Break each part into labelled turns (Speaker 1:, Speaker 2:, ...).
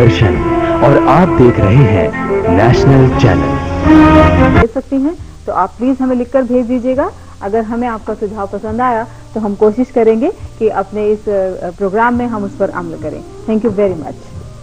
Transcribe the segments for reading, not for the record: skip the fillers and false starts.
Speaker 1: दूरदर्शन और आप देख रहे हैं नेशनल चैनल।
Speaker 2: दे सकती हैं तो आप प्लीज हमें लिखकर भेज दीजिएगा। अगर हमें आपका सुझाव पसंद आया तो हम कोशिश करेंगे कि अपने इस प्रोग्राम में हम उस पर अमल करें। Thank you very much.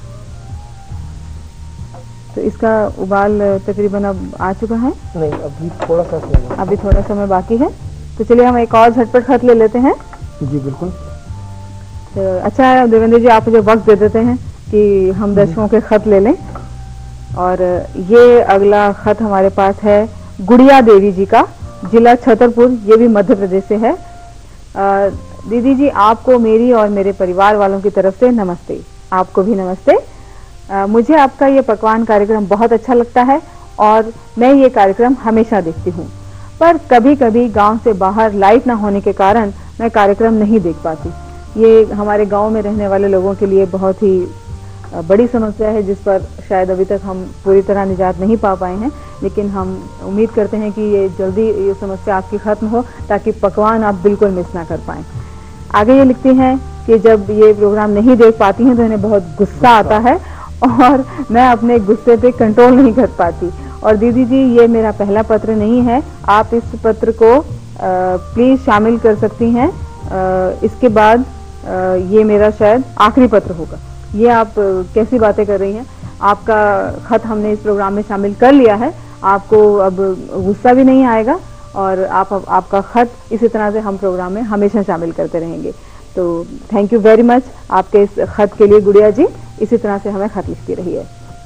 Speaker 2: तो इसका उबाल तकरीबन अब आ चुका है।
Speaker 3: नहीं, अभी
Speaker 2: थोड़ा समय बाकी है। तो चलिए हम एक और झटपट खत ले लेते हैं।
Speaker 3: जी बिल्कुल।
Speaker 2: तो अच्छा है देवेंद्र जी, आप मुझे वक्त दे देते हैं कि हम दर्शकों के खत ले लें। और ये अगला खत हमारे पास है गुड़िया देवी जी का, जिला छतरपुर, ये भी मध्य प्रदेश से है। दीदी जी, आपको मेरी और मेरे परिवार वालों की तरफ से नमस्ते। आपको भी नमस्ते। मुझे आपका ये पकवान कार्यक्रम बहुत अच्छा लगता है और मैं ये कार्यक्रम हमेशा देखती हूँ, पर कभी कभी गांव से बाहर लाइट न होने के कारण मैं कार्यक्रम नहीं देख पाती। ये हमारे गांव में रहने वाले लोगों के लिए बहुत ही बड़ी समस्या है, जिस पर शायद अभी तक हम पूरी तरह निजात नहीं पा पाए हैं, लेकिन हम उम्मीद करते हैं कि ये जल्दी ये समस्या आपकी खत्म हो ताकि पकवान आप बिल्कुल मिस ना कर पाएं। आगे ये लिखती हैं कि जब ये प्रोग्राम नहीं देख पाती हैं तो इन्हें बहुत गुस्सा आता है और मैं अपने गुस्से पे कंट्रोल नहीं कर पाती। और दीदी जी, ये मेरा पहला पत्र नहीं है, आप इस पत्र को प्लीज शामिल कर सकती हैं। इसके बाद ये मेरा शायद आखिरी पत्र होगा। ये आप कैसी बातें कर रही हैं? आपका खत हमने इस प्रोग्राम में शामिल कर लिया है, आपको अब गुस्सा भी नहीं आएगा और आपका खत इसी तरह से हम प्रोग्राम में हमेशा शामिल करते रहेंगे। तो थैंक यू वेरी मच आपके इस खत के लिए गुड़िया जी। इसी तरह से हमें खत लिखती रही है।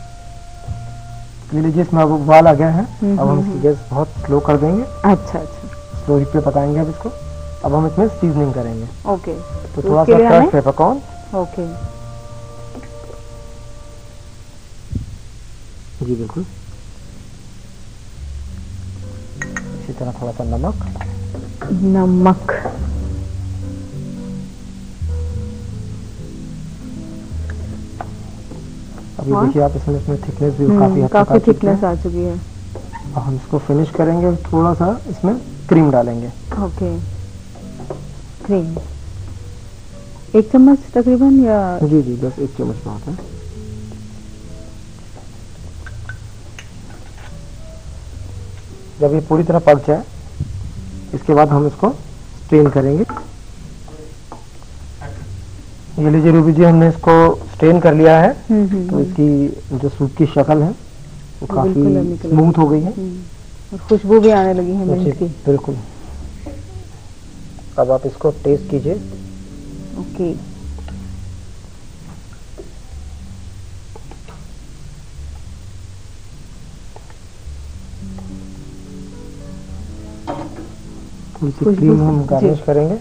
Speaker 3: लीजिए, इसमें अब उबाल आ गया है। अब हम इसकी गैस बहुत स्लो कर देंगे।
Speaker 2: अच्छा,
Speaker 3: स्लो हीट पे पकाएंगे अब इसको। अब हम इसमें सीजनिंग करेंगे।
Speaker 2: ओके।
Speaker 3: तो थोड़ा सा क्रश पेपरकॉर्न।
Speaker 2: ओके
Speaker 3: जी बिल्कुल। इसी तरह थोड़ा सा नमक। अभी देखिए आप इसमें थिकनेस भी काफी
Speaker 2: थिकनेस आ चुकी है।
Speaker 3: अब हम इसको फिनिश करेंगे, थोड़ा सा इसमें क्रीम डालेंगे।
Speaker 2: ओके, क्रीम 1 चम्मच तकरीबन, या
Speaker 3: जी बस 1 चम्मच बहुत है। जब ये पूरी तरह पक जाए इसके बाद हम इसको स्ट्रेन करेंगे। ये लीजिए रूबी जी, हमने इसको स्ट्रेन कर लिया है। तो इसकी जो सूप की शक्ल है वो काफी स्मूथ हो गई है
Speaker 2: और खुशबू भी आने लगी है मिंट की।
Speaker 3: बिल्कुल। अब आप इसको टेस्ट कीजिए।
Speaker 2: ओके।
Speaker 3: क्रीम हम गार्निश करेंगे।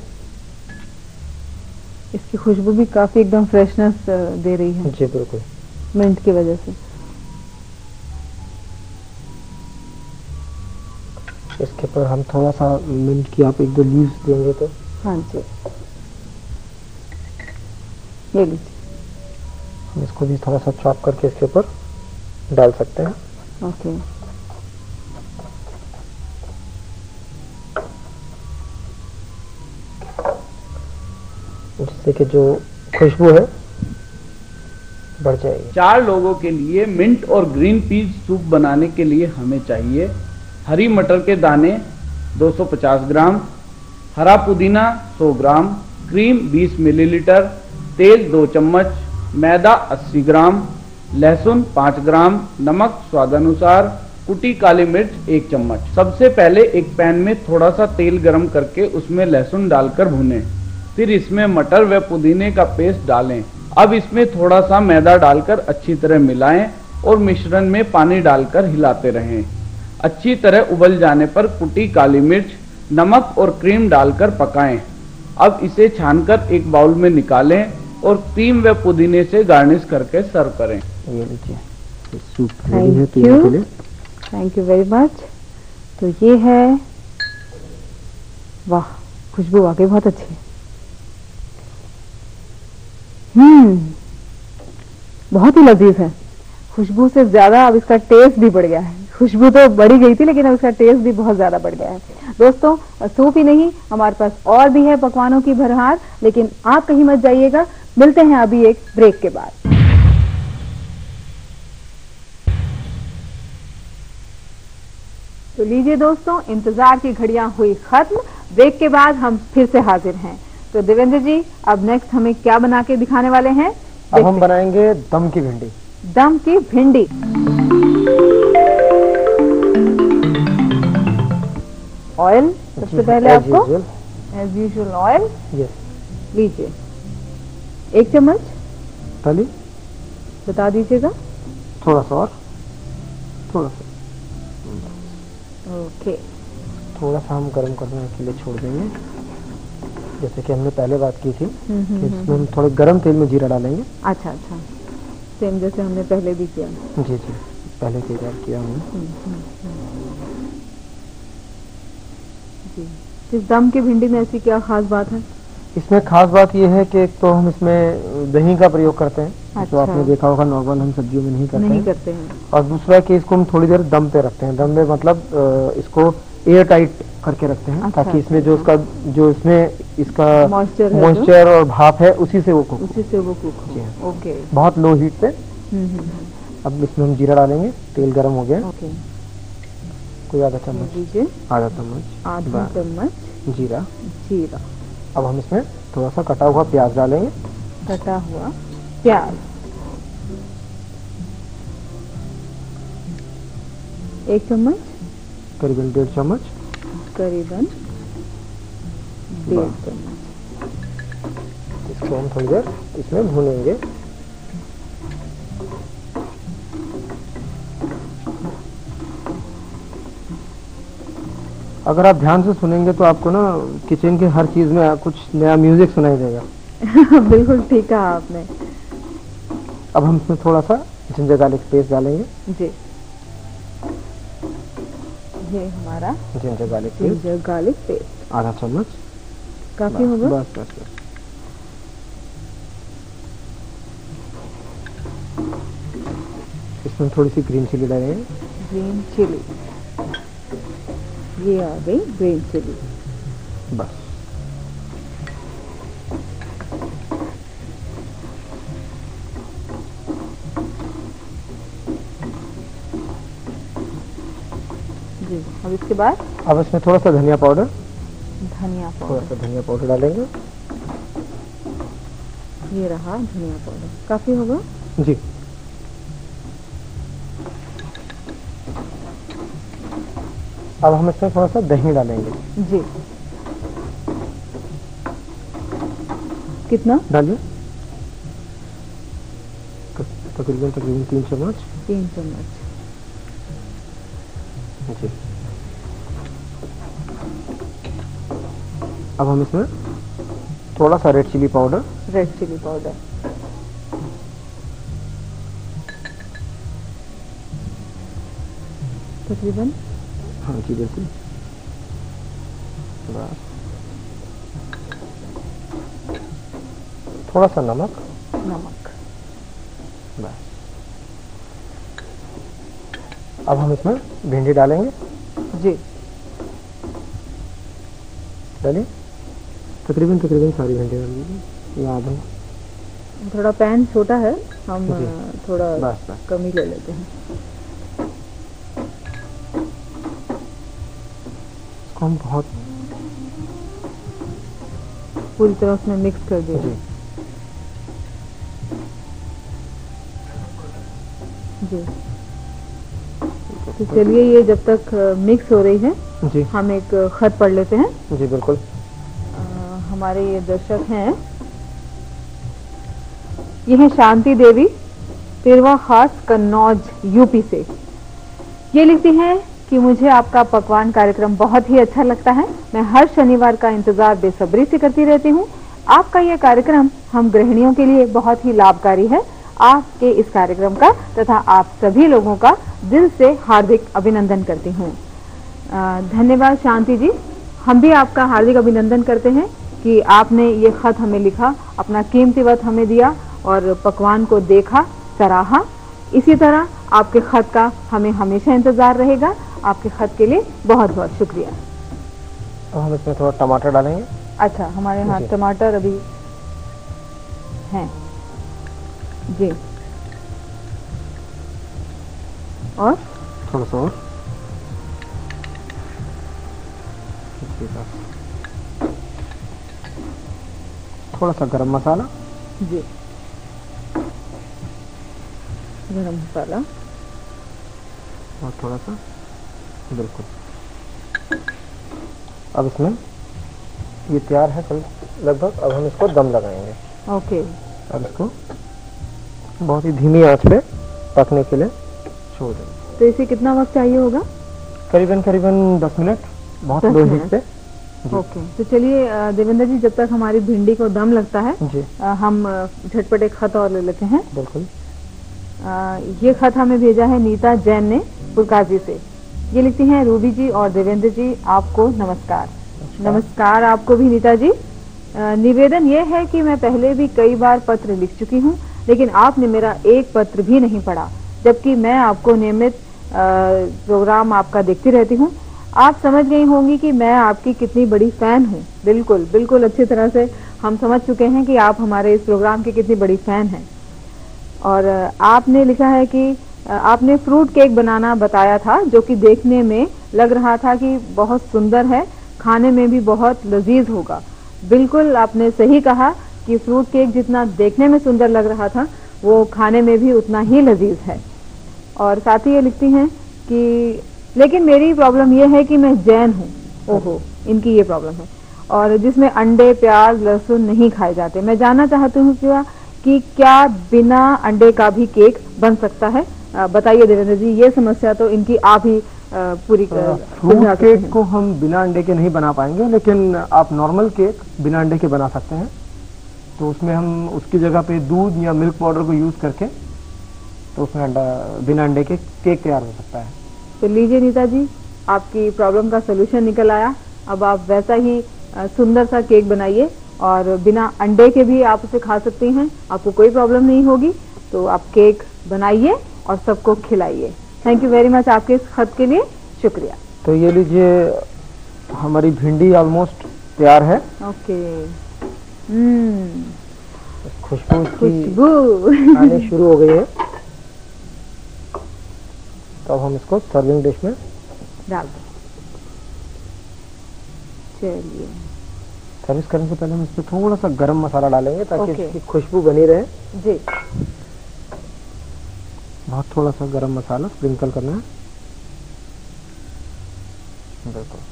Speaker 2: इसकी खुशबू भी काफी एकदम फ्रेशनेस दे रही है।
Speaker 3: जी बिल्कुल,
Speaker 2: मिंट की वजह से।
Speaker 3: इसके ऊपर हम थोड़ा सा मिंट की आप 1-2 लीव्स देंगे तो।
Speaker 2: हाँ जी, ये लीजिए।
Speaker 3: हम इसको भी थोड़ा सा चॉप करके इसके ऊपर डाल सकते हैं।
Speaker 2: ओके।
Speaker 3: जिससे कि जो खुशबू है बढ़ जाएगी।
Speaker 4: 4 लोगों के लिए मिंट और ग्रीन पीस सूप बनाने के लिए हमें चाहिए हरी मटर के दाने 250 ग्राम, हरा पुदीना 100 ग्राम, क्रीम 20 मिलीलीटर, तेल 2 चम्मच, मैदा 80 ग्राम, लहसुन 5 ग्राम, नमक स्वादानुसार, कुटी काली मिर्च 1 चम्मच। सबसे पहले एक पैन में थोड़ा सा तेल गरम करके उसमें लहसुन डालकर भूनें, फिर इसमें मटर व पुदीने का पेस्ट डालें। अब इसमें थोड़ा सा मैदा डालकर अच्छी तरह मिलाएं और मिश्रण में पानी डालकर हिलाते रहें। अच्छी तरह उबल जाने पर कुटी काली मिर्च, नमक और क्रीम डालकर पकाएं। अब इसे छानकर एक बाउल में निकालें और क्रीम व पुदीने से गार्निश करके सर्व करें।
Speaker 3: ये लीजिए, सूप रेडी है पीने के लिए।
Speaker 2: Thank you very much. तो ये है, वाह, खुशबू वाकई बहुत अच्छी है। बहुत ही लजीज है। खुशबू से ज्यादा अब इसका टेस्ट भी बढ़ गया है। खुशबू तो बढ़ी गई थी लेकिन अब इसका टेस्ट भी बहुत ज्यादा बढ़ गया है। दोस्तों, सूप ही नहीं, हमारे पास और भी है पकवानों की भरमार, लेकिन आप कहीं मत जाइएगा। मिलते हैं अभी एक ब्रेक के बाद। तो लीजिए दोस्तों, इंतजार की घड़ियां हुई खत्म। ब्रेक के बाद हम फिर से हाजिर हैं। तो देवेंद्र जी, अब नेक्स्ट हमें क्या बना के दिखाने वाले हैं?
Speaker 3: अब हम बनाएंगे दम की भिंडी।
Speaker 2: दम की भिंडी। ऑयल सबसे पहले आपको एज यूजुअल ऑयल।
Speaker 3: यस,
Speaker 2: लीजिए 1 चम्मच।
Speaker 3: डालिए,
Speaker 2: बता दीजिएगा।
Speaker 3: थोड़ा सा और, थोड़ा सा,
Speaker 2: ओके।
Speaker 3: थोड़ा सा हम गर्म करने के लिए छोड़ देंगे, जैसे कि हमने पहले बात की थी कि इसमें हम थोड़े गर्म तेल में जीरा डालेंगे।
Speaker 2: अच्छा अच्छा, सेम जैसे हमने पहले भी किया।
Speaker 3: जी जी, पहले कई बार किया हमने।
Speaker 2: जी, इस दम की भिंडी में ऐसी क्या खास बात है?
Speaker 3: इसमें खास बात यह है कि एक तो हम इसमें दही का प्रयोग करते हैं,
Speaker 2: अच्छा।
Speaker 3: जो आपने देखा होगा नॉर्मल हम सब्जियों में नहीं करते
Speaker 2: हैं।
Speaker 3: और दूसरा कि इसको हम थोड़ी देर दम पे रखते हैं। दम में मतलब इसको एयर टाइट करके रखते हैं।
Speaker 2: अच्छा,
Speaker 3: ताकि इसमें जो इसका इसका
Speaker 2: मॉइस्चर
Speaker 3: और भाप है उसी से वो कुक
Speaker 2: हो। ओके,
Speaker 3: बहुत लो हीट पे। अब इसमें हम जीरा डालेंगे। तेल गर्म हो गया।
Speaker 2: ओके,
Speaker 3: कोई आधा चम्मच, आधा चम्मच जीरा। अब हम इसमें थोड़ा सा कटा हुआ प्याज डालेंगे।
Speaker 2: कटा हुआ प्याज 1 चम्मच,
Speaker 3: करीबन 1.5 चम्मच।
Speaker 2: करीबन 1.5 चम्मच।
Speaker 3: इसको हम थोड़ी देर इसमें भूनेंगे। अगर आप ध्यान से सुनेंगे तो आपको ना किचन के हर चीज में कुछ नया म्यूजिक सुनाई देगा।
Speaker 2: बिल्कुल ठीक कहा आपने।
Speaker 3: अब हम इसमें थोड़ा सा जिंजर गार्लिक पेस्ट डालेंगे।
Speaker 2: जी, ये हमारा
Speaker 3: जिंजर गार्लिक पेस्ट आधा चम्मच
Speaker 2: काफी होगा।
Speaker 3: बस बस बस। इसमें थोड़ी सी ग्रीन चिली डालेंगे।
Speaker 2: ग्रीन चिली, ये आ गई ग्रीन चिली।
Speaker 3: बस
Speaker 2: जी। अब इसके बाद
Speaker 3: अब इसमें थोड़ा सा धनिया पाउडर डालेंगे।
Speaker 2: ये रहा धनिया पाउडर, काफी होगा।
Speaker 3: जी, अब हम इसमें थोड़ा सा दही डालेंगे।
Speaker 2: जी, कितना
Speaker 3: डालिए? तकरीबन 3 चम्मच।
Speaker 2: 3 चम्मच।
Speaker 3: जी, अब हम इसमें थोड़ा सा रेड चिली पाउडर।
Speaker 2: तकरीबन,
Speaker 3: हाँ जी बिल्कुल। बस थोड़ा सा नमक। बस। अब हम इसमें भिंडी डालेंगे।
Speaker 2: जी,
Speaker 3: डालिए। तकरीबन सारी भिंडी डाल दीजिए। याद हो,
Speaker 2: थोड़ा पैन छोटा है, हम
Speaker 3: जी।
Speaker 2: थोड़ा
Speaker 3: बस।
Speaker 2: कम ही ले लेते हैं।
Speaker 3: इसको हम बहुत
Speaker 2: पूरी तरह उसमें मिक्स कर दिया। जी, तो चलिए ये जब तक मिक्स हो रही है
Speaker 3: जी,
Speaker 2: हम एक खत पढ़ लेते हैं।
Speaker 3: जी बिल्कुल।
Speaker 2: हमारे ये दर्शक हैं, ये है शांति देवी, तिरवा खास, कन्नौज, यूपी से। ये लिखती हैं कि मुझे आपका पकवान कार्यक्रम बहुत ही अच्छा लगता है। मैं हर शनिवार का इंतजार बेसब्री से करती रहती हूँ। आपका यह कार्यक्रम हम गृहिणियों के लिए बहुत ही लाभकारी है। आपके इस कार्यक्रम का तथा आप सभी लोगों का दिल से हार्दिक अभिनंदन करती हूँ। धन्यवाद शांति जी, हम भी आपका हार्दिक अभिनंदन करते हैं कि आपने ये खत हमें लिखा, अपना कीमती वक्त हमें दिया और पकवान को देखा, सराहा। इसी तरह आपके खत का हमें हमेशा इंतजार रहेगा। आपके खत के लिए बहुत बहुत शुक्रिया।
Speaker 3: अब हम इसमें थोड़ा टमाटर डालेंगे।
Speaker 2: अच्छा, हमारे यहाँ टमाटर अभी हैं जी, और
Speaker 3: थोड़ा सा और। पीसा, थोड़ा सा गरम मसाला
Speaker 2: जी, गरम मसाला
Speaker 3: और थोड़ा सा, बिल्कुल। अब इसमें ये तैयार है लगभग। अब हम इसको दम लगाएंगे।
Speaker 2: ओके।
Speaker 3: अब इसको बहुत ही धीमी आंच पे पकने के लिए छोड़ देंगे।
Speaker 2: तो इसे कितना वक्त चाहिए होगा?
Speaker 3: करीबन 10 मिनट, बहुत लो हीट पे।
Speaker 2: ओके। तो चलिए देवेंद्र जी, जब तक हमारी भिंडी को दम लगता है
Speaker 3: जी,
Speaker 2: हम झटपट एक खत और ले लेते हैं।
Speaker 3: बिल्कुल।
Speaker 2: ये खत हमें भेजा है नीता जैन ने पुरकाजी से। ये लिखती हैं, रूबी जी और देवेंद्र जी आपको नमस्कार। नमस्कार आपको भी नीता जी। निवेदन ये है कि मैं पहले भी कई बार पत्र लिख चुकी हूँ, लेकिन आपने मेरा एक पत्र भी नहीं पढ़ा, जबकि मैं आपको नियमित प्रोग्राम आपका देखती रहती हूँ। आप समझ गई होंगी कि मैं आपकी कितनी बड़ी फैन हूँ। बिल्कुल बिल्कुल, अच्छी तरह से हम समझ चुके हैं कि आप हमारे इस प्रोग्राम की कितनी बड़ी फैन हैं। और आपने लिखा है कि आपने फ्रूट केक बनाना बताया था, जो कि देखने में लग रहा था कि बहुत सुंदर है, खाने में भी बहुत लजीज होगा। बिल्कुल आपने सही कहा कि फ्रूट केक जितना देखने में सुंदर लग रहा था, वो खाने में भी उतना ही लजीज है। और साथ ही ये लिखती हैं कि लेकिन मेरी प्रॉब्लम ये है कि मैं जैन हूँ। ओहो, इनकी ये प्रॉब्लम है, और जिसमें अंडे, प्याज, लहसुन नहीं खाए जाते। मैं जानना चाहती हूँ कि क्या बिना अंडे का भी केक बन सकता है? बताइए देवेंद्र जी, ये समस्या तो इनकी आप ही पूरी
Speaker 3: फ्रूट केक को हम बिना अंडे के नहीं बना पाएंगे, लेकिन आप नॉर्मल केक बिना अंडे के बना सकते हैं। तो उसमें हम उसकी जगह पे दूध या मिल्क पाउडर को यूज करके, तो उसमें बिना अंडे के केक तैयार हो सकता है।
Speaker 2: तो लीजिए नीता जी, आपकी प्रॉब्लम का सोल्यूशन निकल आया। अब आप वैसा ही सुंदर सा केक बनाइए, और बिना अंडे के भी आप उसे खा सकती हैं, आपको कोई प्रॉब्लम नहीं होगी। तो आप केक बनाइए और सबको खिलाइए। थैंक यू वेरी मच आपके इस खत के लिए, शुक्रिया।
Speaker 3: तो ये लीजिए, हमारी भिंडी ऑलमोस्ट तैयार है।
Speaker 2: ओके।
Speaker 3: खुशबू आने शुरू हो गई है। तो अब हम इसको सर्विंग डिश में
Speaker 2: डाल दें। चलिए,
Speaker 3: सर्विस करने से पहले हम इसमें थोड़ा सा गरम मसाला डालेंगे, ताकि
Speaker 2: ओके।
Speaker 3: इसकी खुशबू बनी रहे
Speaker 2: जी।
Speaker 3: बहुत थोड़ा सा गरम मसाला स्प्रिंकल करना है। बिल्कुल।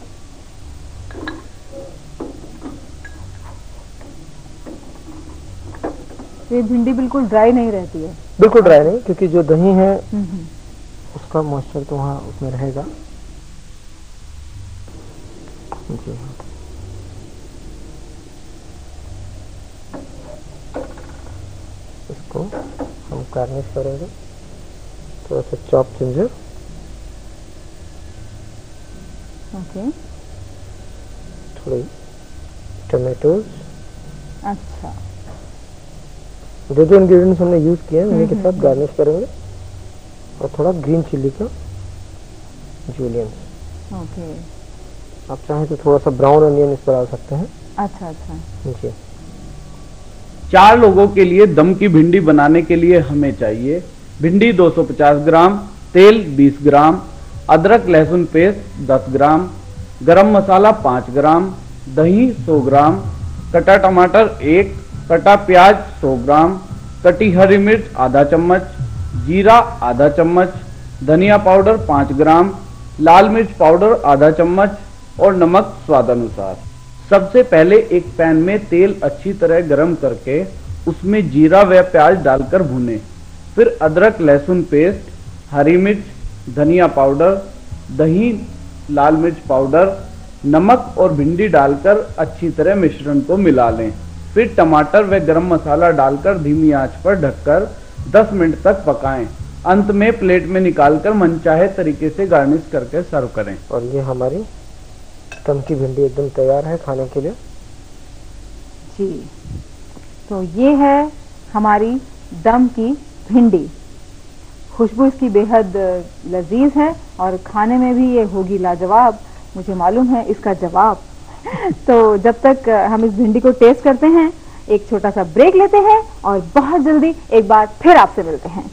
Speaker 2: ये भिंडी बिल्कुल ड्राई नहीं रहती है?
Speaker 3: बिल्कुल ड्राई नहीं, क्योंकि जो दही है उसका मॉइस्चर तो वहाँ उसमें रहेगा। जी हाँ। इसको हम गार्निश करेंगे थोड़ा सा चॉप जिंजर,
Speaker 2: ओके,
Speaker 3: थोड़ी टमाटोज।
Speaker 2: अच्छा,
Speaker 3: जो इंग्रेडिएंट्स हमने यूज किए हैं उन्हीं के साथ गार्निश करेंगे, और थोड़ा ग्रीन चिल्ली का जूलियन।
Speaker 2: ओके।
Speaker 3: आप चाहें तो थोड़ा सा ब्राउन अनियन इस पर डाल सकते हैं।
Speaker 2: अच्छा अच्छा
Speaker 3: जी।
Speaker 4: 4 लोगों के लिए दम की भिंडी बनाने के लिए हमें चाहिए भिंडी 250 ग्राम, तेल 20 ग्राम, अदरक लहसुन पेस्ट 10 ग्राम, गरम मसाला 5 ग्राम, दही 100 ग्राम, कटा टमाटर 1, कटा प्याज 100 ग्राम, कटी हरी मिर्च आधा चम्मच, जीरा आधा चम्मच, धनिया पाउडर 5 ग्राम, लाल मिर्च पाउडर आधा चम्मच और नमक स्वादानुसार। सबसे पहले एक पैन में तेल अच्छी तरह गरम करके उसमें जीरा व प्याज डालकर भूनें। फिर अदरक लहसुन पेस्ट, हरी मिर्च, धनिया पाउडर, दही, लाल मिर्च पाउडर, नमक और भिंडी डालकर अच्छी तरह मिश्रण को मिला लें। फिर टमाटर व गरम मसाला डालकर धीमी आंच पर ढककर 10 मिनट तक पकाएं। अंत में प्लेट में निकालकर मनचाहे तरीके से गार्निश करके सर्व करें।
Speaker 3: और ये हमारी दम की भिंडी एकदम तैयार है खाने के लिए।
Speaker 2: जी, तो ये है हमारी दम की भिंडी। खुशबू इसकी बेहद लजीज है और खाने में भी ये होगी लाजवाब। मुझे मालूम है इसका जवाब। तो जब तक हम इस भिंडी को टेस्ट करते हैं, एक छोटा सा ब्रेक लेते हैं और बहुत जल्दी एक बार फिर आपसे मिलते हैं।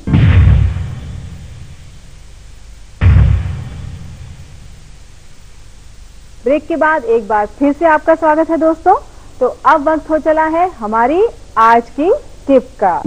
Speaker 2: ब्रेक के बाद एक बार फिर से आपका स्वागत है दोस्तों। तो अब वक्त हो चला है हमारी आज की टिप का।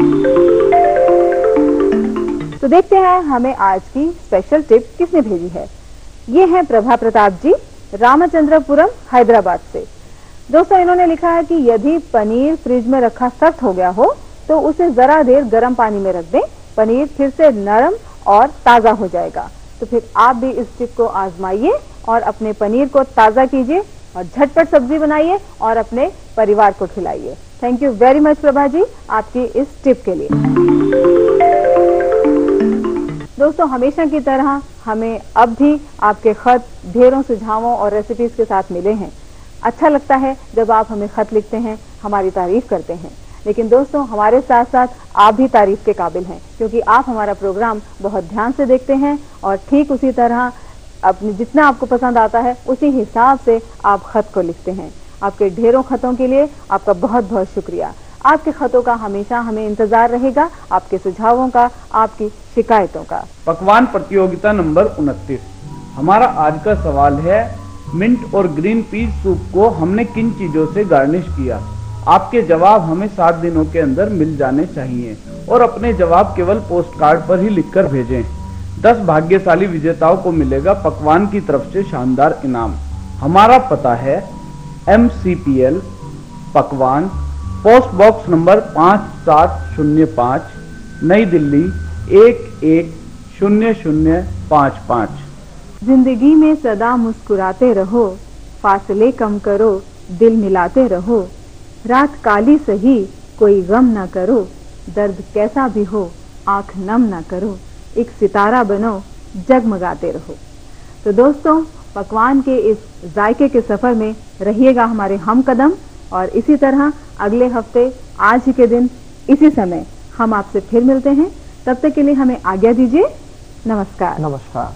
Speaker 2: तो देखते हैं हमें आज की स्पेशल टिप किसने भेजी है। ये है प्रभा प्रताप जी, रामचंद्रपुरम, हैदराबाद से। दोस्तों इन्होंने लिखा है कि यदि पनीर फ्रिज में रखा सख्त हो गया हो तो उसे जरा देर गर्म पानी में रख दें, पनीर फिर से नरम और ताजा हो जाएगा। तो फिर आप भी इस टिप को आजमाइए और अपने पनीर को ताजा कीजिए और झटपट सब्जी बनाइए और अपने परिवार को खिलाइए। Thank you very much Prabha ji आपकी इस टिप के लिए। दोस्तों हमेशा की तरह हमें अब भी आपके खत ढेरों सुझावों और रेसिपीज के साथ मिले हैं। अच्छा लगता है जब आप हमें खत लिखते हैं, हमारी तारीफ करते हैं। लेकिन दोस्तों हमारे साथ साथ आप भी तारीफ के काबिल हैं, क्योंकि आप हमारा प्रोग्राम बहुत ध्यान से देखते हैं और ठीक उसी तरह अपने जितना आपको पसंद आता है उसी हिसाब से आप खत को लिखते हैं। आपके ढेरों खतों के लिए आपका बहुत बहुत शुक्रिया। आपके खतों का हमेशा हमें इंतजार रहेगा, आपके सुझावों का, आपकी शिकायतों का।
Speaker 4: पकवान प्रतियोगिता नंबर 29। हमारा आज का सवाल है, मिंट और ग्रीन पीस सूप को हमने किन चीजों से गार्निश किया। आपके जवाब हमें 7 दिनों के अंदर मिल जाने चाहिए और अपने जवाब केवल पोस्ट कार्ड पर ही लिखकर भेजें। 10 भाग्यशाली विजेताओं को मिलेगा पकवान की तरफ से शानदार इनाम। हमारा पता है MCPL पकवान, पोस्ट बॉक्स नंबर 5705, नई दिल्ली 110055।
Speaker 2: जिंदगी में सदा मुस्कुराते रहो, फासले कम करो, दिल मिलाते रहो। रात काली सही कोई गम ना करो, दर्द कैसा भी हो आंख नम ना करो। एक सितारा बनो, जगमगाते रहो। तो दोस्तों पकवान के इस जायके के सफर में रहिएगा हमारे हम कदम, और इसी तरह अगले हफ्ते आज ही के दिन इसी समय हम आपसे फिर मिलते हैं। तब तक के लिए हमें आज्ञा दीजिए। नमस्कार।
Speaker 3: नमस्कार।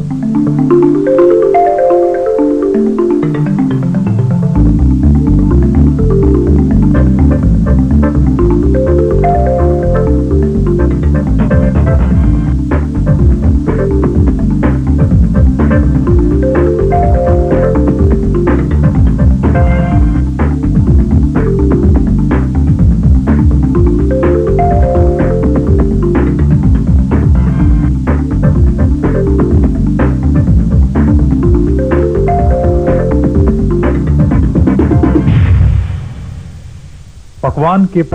Speaker 1: पकवान के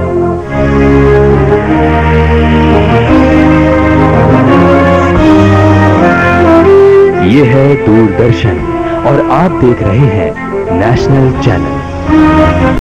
Speaker 1: ये है दूरदर्शन और आप देख रहे हैं नेशनल चैनल।